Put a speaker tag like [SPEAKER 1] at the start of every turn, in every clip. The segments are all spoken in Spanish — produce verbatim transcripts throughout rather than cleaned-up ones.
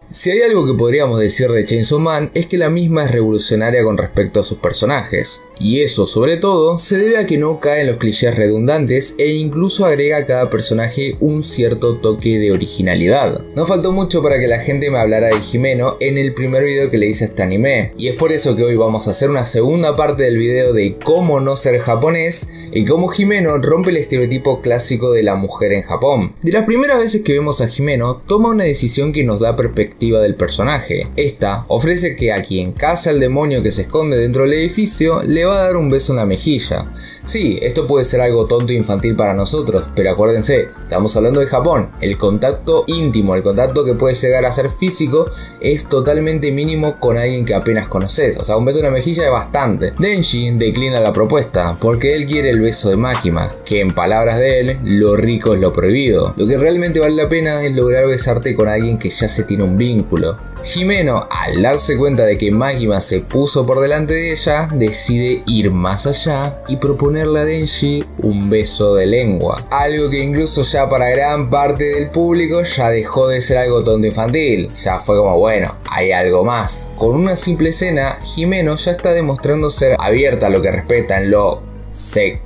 [SPEAKER 1] Si hay algo que podríamos decir de Chainsaw Man es que la misma es revolucionaria con respecto a sus personajes, y eso sobre todo se debe a que no cae en los clichés redundantes e incluso agrega a cada personaje un cierto toque de originalidad. No faltó mucho para que la gente me hablara de Himeno en el primer video que le hice a este anime, y es por eso que hoy vamos a hacer una segunda parte del video de cómo no ser japonés y cómo Himeno rompe el estereotipo clásico de la mujer en Japón. De las primeras veces que vemos a Himeno, toma una decisión que nos da perspectiva del personaje. Esta ofrece que a quien caza al demonio que se esconde dentro del edificio le va a dar un beso en la mejilla. Sí, esto puede ser algo tonto e infantil para nosotros, pero acuérdense, estamos hablando de Japón. El contacto íntimo, el contacto que puede llegar a ser físico, es totalmente mínimo con alguien que apenas conoces. O sea, un beso en la mejilla es bastante. Denji declina la propuesta porque él quiere el beso de Makima, que en palabras de él, lo rico es lo prohibido. Lo que realmente vale la pena es lograr besarte con alguien que ya se tiene un vínculo. Himeno, al darse cuenta de que Makima se puso por delante de ella, decide ir más allá y proponerle a Denji un beso de lengua. Algo que incluso ya para gran parte del público ya dejó de ser algo tonto infantil. Ya fue como, bueno, hay algo más. Con una simple escena, Himeno ya está demostrando ser abierta a lo que respeta en lo sexual.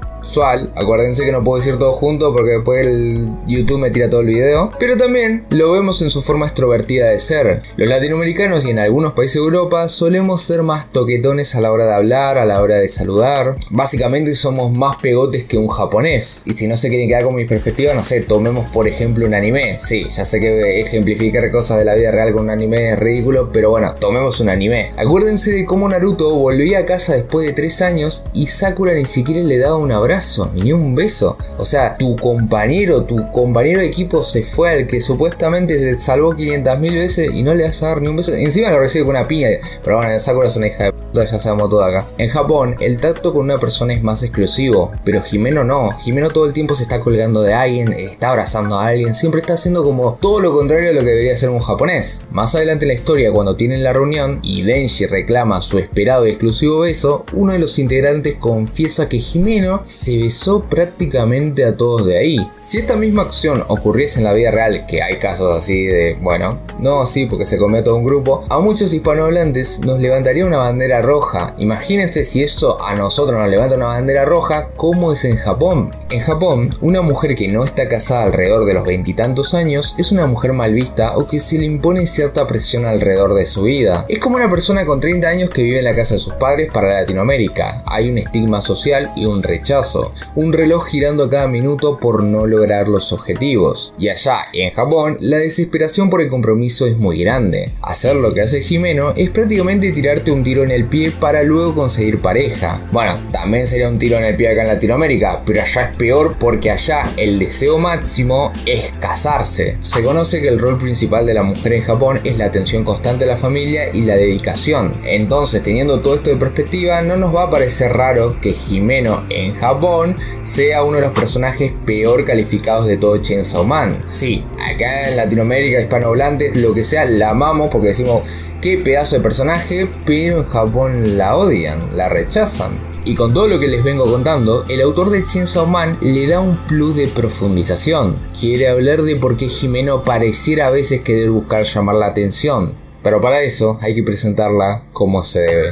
[SPEAKER 1] Acuérdense que no puedo decir todo junto porque después el YouTube me tira todo el video. Pero también lo vemos en su forma extrovertida de ser. Los latinoamericanos y en algunos países de Europa solemos ser más toquetones a la hora de hablar, a la hora de saludar. Básicamente somos más pegotes que un japonés. Y si no se quieren quedar con mi perspectiva, no sé, tomemos por ejemplo un anime. Sí, ya sé que ejemplificar cosas de la vida real con un anime es ridículo, pero bueno, tomemos un anime. Acuérdense de cómo Naruto volvía a casa después de tres años y Sakura ni siquiera le daba un abrazo, ni un beso. O sea, tu compañero, tu compañero de equipo se fue al que supuestamente se salvó quinientas mil veces y no le vas a dar ni un beso. Encima lo recibe con una piña. Pero bueno, Sakura es una hija de puta, ya sabemos todo acá. En Japón, el tacto con una persona es más exclusivo, pero Himeno no. Himeno todo el tiempo se está colgando de alguien, está abrazando a alguien, siempre está haciendo como todo lo contrario a lo que debería ser un japonés. Más adelante en la historia, cuando tienen la reunión y Denji reclama su esperado y exclusivo beso, uno de los integrantes confiesa que Himeno se besó prácticamente a todos de ahí. Si esta misma acción ocurriese en la vida real, que hay casos así de, bueno, no así porque se comió todo un grupo, a muchos hispanohablantes nos levantaría una bandera roja. Imagínense si eso a nosotros nos levanta una bandera roja, ¿cómo es en Japón? En Japón, una mujer que no está casada alrededor de los veintitantos años es una mujer mal vista o que se le impone cierta presión alrededor de su vida. Es como una persona con treinta años que vive en la casa de sus padres para Latinoamérica. Hay un estigma social y un rechazo. Un reloj girando cada minuto por no lograr los objetivos. Y allá, en Japón, la desesperación por el compromiso es muy grande. Hacer lo que hace Himeno es prácticamente tirarte un tiro en el pie para luego conseguir pareja. Bueno, también sería un tiro en el pie acá en Latinoamérica, pero allá es peor porque allá el deseo máximo es casarse. Se conoce que el rol principal de la mujer en Japón es la atención constante a la familia y la dedicación. Entonces, teniendo todo esto de perspectiva, no nos va a parecer raro que Himeno en Japón sea uno de los personajes peor calificados de todo Chainsaw Man. Sí, acá en Latinoamérica, hispanohablantes, lo que sea, la amamos porque decimos qué pedazo de personaje, pero en Japón la odian, la rechazan. Y con todo lo que les vengo contando, el autor de Chainsaw Man le da un plus de profundización. Quiere hablar de por qué Himeno pareciera a veces querer buscar llamar la atención, pero para eso hay que presentarla como se debe.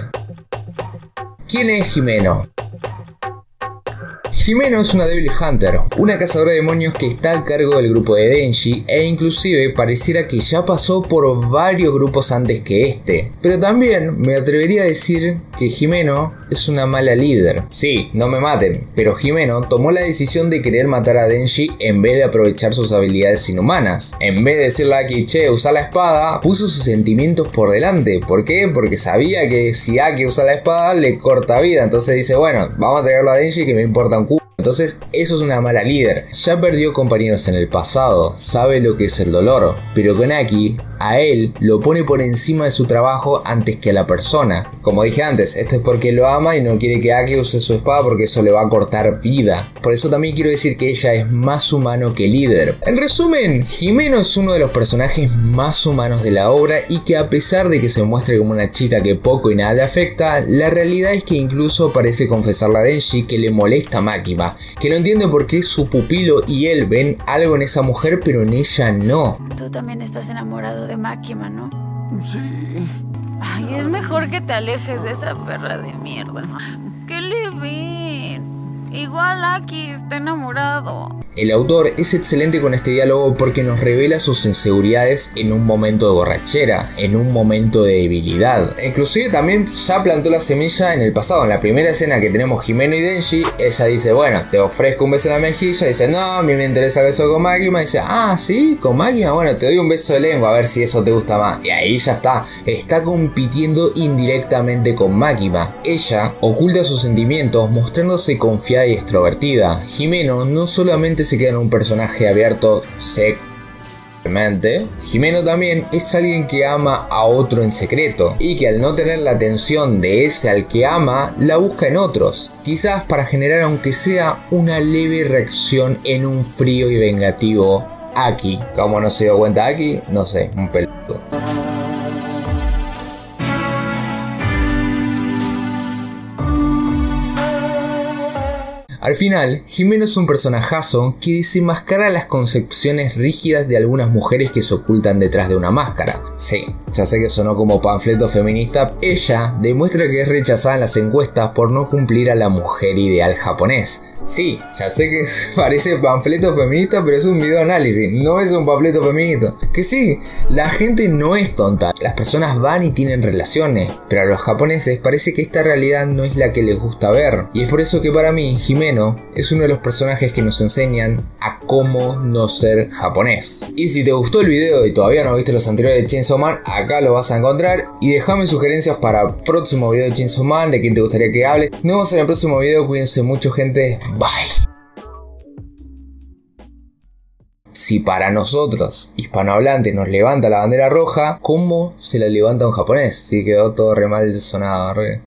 [SPEAKER 1] ¿Quién es Himeno? Himeno es una Devil Hunter, una cazadora de demonios que está a cargo del grupo de Denji e inclusive pareciera que ya pasó por varios grupos antes que este. Pero también me atrevería a decir que Himeno es una mala líder. Sí, no me maten, pero Himeno tomó la decisión de querer matar a Denji en vez de aprovechar sus habilidades inhumanas. En vez de decirle a Aki, che, usa la espada, puso sus sentimientos por delante. ¿Por qué? Porque sabía que si Aki usa la espada le corta vida. Entonces dice, bueno, vamos a traerlo a Denji que me importa un culo. Entonces eso es una mala líder. Ya perdió compañeros en el pasado, sabe lo que es el dolor, pero con Aki, a él lo pone por encima de su trabajo antes que a la persona. Como dije antes, esto es porque lo ama y no quiere que Aki use su espada porque eso le va a cortar vida. Por eso también quiero decir que ella es más humano que líder. En resumen, Himeno es uno de los personajes más humanos de la obra y que a pesar de que se muestre como una chica que poco y nada le afecta, la realidad es que incluso parece confesarle a Denji que le molesta a Makima, que no entiende por qué su pupilo y él ven algo en esa mujer pero en ella no.
[SPEAKER 2] Tú también estás enamorado lo de Makima, ¿no?
[SPEAKER 3] Sí.
[SPEAKER 2] Ay, es mejor que te alejes de esa perra de mierda. ¿Qué le ven? Igual Aki está enamorado.
[SPEAKER 1] El autor es excelente con este diálogo porque nos revela sus inseguridades en un momento de borrachera, en un momento de debilidad. Inclusive también ya plantó la semilla en el pasado. En la primera escena que tenemos Himeno y Denji, ella dice, bueno, te ofrezco un beso en la mejilla. Dice, no, a mí me interesa el beso con Makima. Dice, ah, sí, con Makima, bueno, te doy un beso de lengua a ver si eso te gusta más. Y ahí ya está, está compitiendo indirectamente con Makima. Ella oculta sus sentimientos mostrándose confiada y extrovertida. Himeno no solamente se queda en un personaje abierto sexualmente, Himeno también es alguien que ama a otro en secreto y que al no tener la atención de ese al que ama, la busca en otros, quizás para generar aunque sea una leve reacción en un frío y vengativo Aki. ¿Cómo no se dio cuenta Aki? No sé, un peludo. Al final, Himeno es un personajazo que desenmascara las concepciones rígidas de algunas mujeres que se ocultan detrás de una máscara. Sí, ya sé que sonó como panfleto feminista. Ella demuestra que es rechazada en las encuestas por no cumplir a la mujer ideal japonés. Sí, ya sé que parece panfleto feminista, pero es un video análisis, no es un panfleto feminista. Que sí, la gente no es tonta, las personas van y tienen relaciones, pero a los japoneses parece que esta realidad no es la que les gusta ver. Y es por eso que para mí, Himeno es uno de los personajes que nos enseñan a cómo no ser japonés. Y si te gustó el video y todavía no viste los anteriores de Chainsaw Man, acá lo vas a encontrar. Y déjame sugerencias para próximo video de Chainsaw Man, de quién te gustaría que hable. Nos vemos en el próximo video, cuídense mucho gente. Bye. Si para nosotros, hispanohablantes, nos levanta la bandera roja, ¿cómo se la levanta un japonés? Sí, quedó todo re mal sonado, re...